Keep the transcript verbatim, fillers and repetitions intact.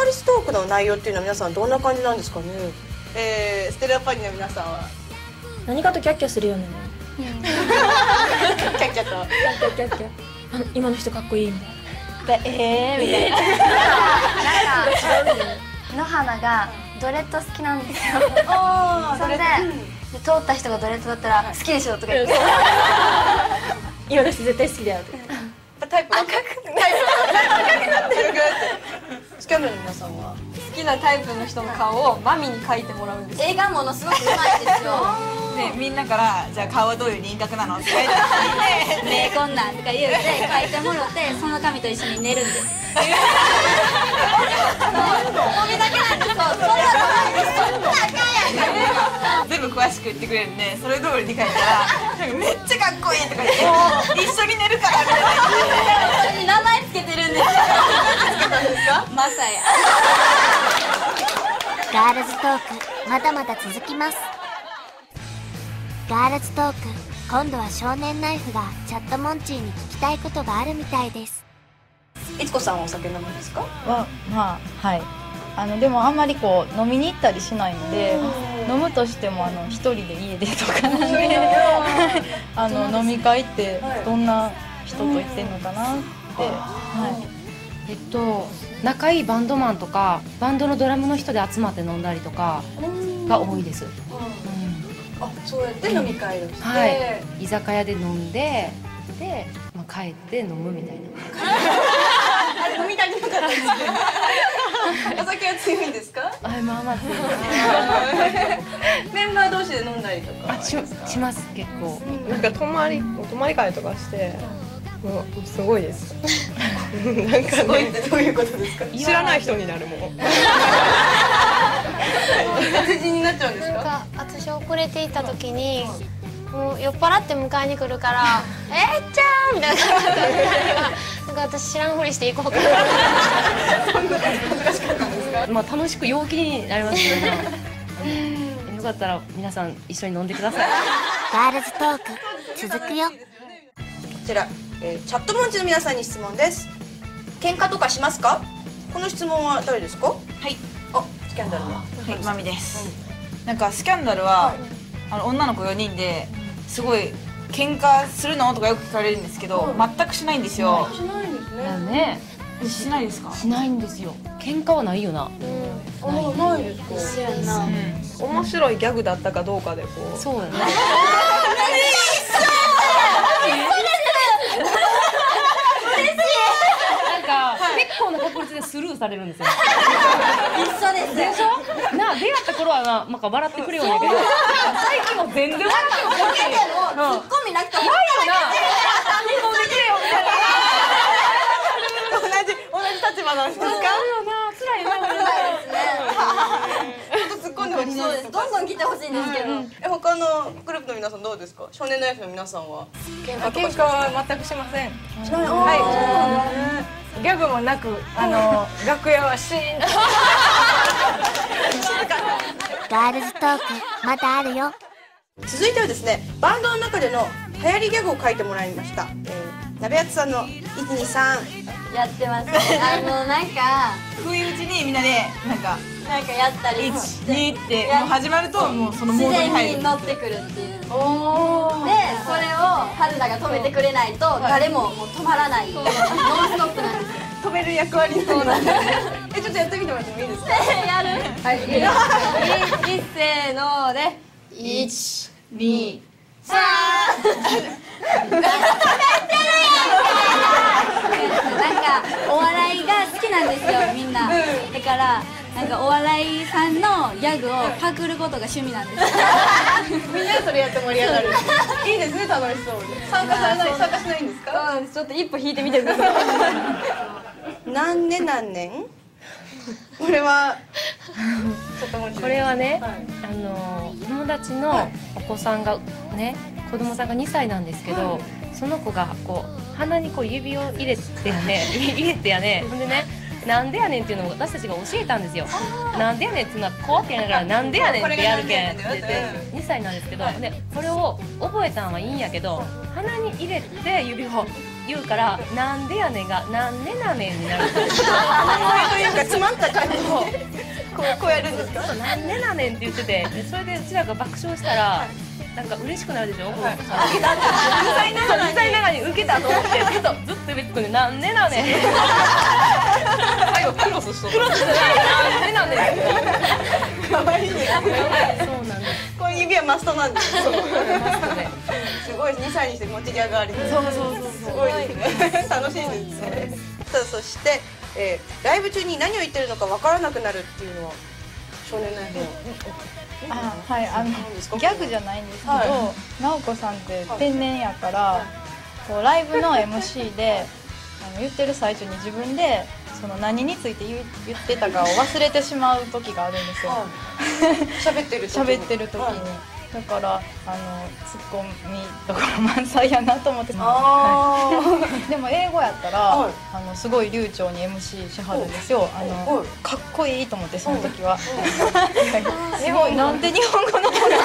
ルストークの内容っていうのは皆さんどんな感じなんですかね。えー、ステラパニの皆さんは何かとキャッキャするよね。 キャッキャとキャッキャキャッキャ、あの今の人かっこいいみたいな。 えーみたいな。なんか野花がドレッド好きなんですよ。それで通った人がドレッドだったら好きでしょとか言って、 今の人絶対好きだよって。 タイプが赤くなってる。スキャンダルの皆さんは好きなタイプの人の顔をマミに描いてもらうんです。 映画ものすごくうまいですよ。 でみんなからじゃあ顔はどういう輪郭なのって書いてあって、 目こんなんとか言うて描いてもらってその髪と一緒に寝るんです。そうおみだけなんですよ。そんなのそんなあかんやん。 全部詳しく言ってくれるんで、それ通りに書いたらなんかめっちゃかっこいいとか言って一緒に寝るからみたいな。 それに名前つけてるんですよ。マサヤ。 ガールズトークまだまだ続きます。ガールズトーク、今度は少年ナイフがチャットモンチーに聞きたいことがあるみたいです。 いつこさんはお酒飲むんですか？ はまあはい、あのでもあんまりこう飲みに行ったりしないので、飲むとしてもあの一人で家でとかなんであの飲み会ってどんな人と行ってんのかなって、はい、 えっと仲いいバンドマンとかバンドのドラムの人で集まって飲んだりとかが多いです。 あ、そうやって飲み会をして、 はい、居酒屋で飲んで、で、まあ、帰って飲むみたいな。 あれ飲みたくなかったんですね。お酒は強いんですか？ はい、まあまあ強い。 メンバー同士で飲んだりとか。 あ、し、します結構。 なんか泊まり泊まり会とかしてもうすごいです。なんかすごいってどういうことですか？ 知らない人になるもん。 別人になっちゃうんですか？ なんか私遅れていた時にもう酔っ払って迎えに来るから「えっちゃん!」みたいな感じでなんか私知らんふりしていこうかな。 そんな難しかったんですか？ まあ楽しく陽気になりますけど、よかったら皆さん一緒に飲んでください。 ガールズトーク続くよ。 こちら、えー、チャットモンチの皆さんに質問です。喧嘩とかしますか？この質問は誰ですか？ はい、 あ、スキャンダルは。 はい、マミです。なんかスキャンダルは、あの女の子よにんですごい喧嘩するのとかよく聞かれるんですけど、全くしないんですよ。 しないんですね。 だよね。 しないですか？ しないんですよ。喧嘩はないよな。 あ、ないですか？ 一緒やな。 面白いギャグだったかどうかでこう。 そうやね。なんか結構な確率でスルーされるんですよ。 一緒です。 でしょ？な出会った頃はな、なんか笑ってくれよんやけど、最近もう全然笑ってもくれへん。 ツッコミなくてもないよな。日本でくれよみたいな。 同じ同じ立場なんですか？ 辛いよな、辛いな。 ちょっと突っ込んでほしいそうです。どんどん来てほしいんですけど。 え、他のグループの皆さんどうですか？少年ナイフの皆さんは喧嘩とか喧嘩は全くしません。 しない？ はい。ギャグもなく、あの楽屋はシーンと。 ガールズトークまだあるよ。 続いてはですね、バンドの中での流行りギャグを書いてもらいました。えー、鍋厚さんのいちにさんやってますね。あのなんか不意打ちにみんなでなんかなんかやったりいちして、 にってもう始まるともうそのモードに自入る。 然に乗ってくるっていう。で、それを春菜が止めてくれないと誰ももう止まらない。ノンストップなんですよ。 止める役割になる。え、ちょっとやってみてもらってもいいですか？ やる。はい。いいせーのでいちにさん。なんかお笑いが好きなんですよみんな。だからなんかお笑いさんのギャグをパクることが趣味なんです。 みんなでそれやって盛り上がる。いいですね、楽しそうで。参加されない参加しないんですか？ そうなんです。ちょっと一歩引いてみてください。 何年何年？これはこれはね、あの友達のお子さんがね、子供さんがにさいなんですけど、その子がこう鼻にこう指を入れてやね入れてやね、ほんでね、なんでやねんっていうのを私たちが教えたんですよ。なんでやねんっていうのはこうって言いながらなんでやねんってやるけんって言ってにさいなんですけど、でこれを覚えたんはいいんやけど、鼻に入れて指を言うから「なんでやねん」が「なんでなねん」になる。 というか詰まった感じでこうこうやるんですか。 なんでなねんって言ってて、でそれでうちらが爆笑したらなんか嬉しくなるでしょ。うるさいながらに受けたと思ってずっとずっとベックでなんでなねん。最後クロスしとった。なんでなねん。 可愛いね。 そうなんです。 この指はマストなんです。すごいにさいにして持ち上がり。そうそうそう。すごいですね。楽しいですね。さあそして、えー、ライブ中に何を言ってるのかわからなくなるっていうのは少年ナイフの。 あ、はい、あのギャグじゃないんですけど、はい、直子さんって天然やから、はい、こうライブの エムシー であの言ってる最中に自分でその何について言言ってたかを忘れてしまう時があるんですよ。 喋、はい、ってる時に。喋ってる時に。はい、 だからあのツッコミところ満載やなと思って。でも英語やったら、はい、あのすごい流暢に エムシー しはるんですよ。あのかっこいいと思ってその時は。すごいなんで日本語の方が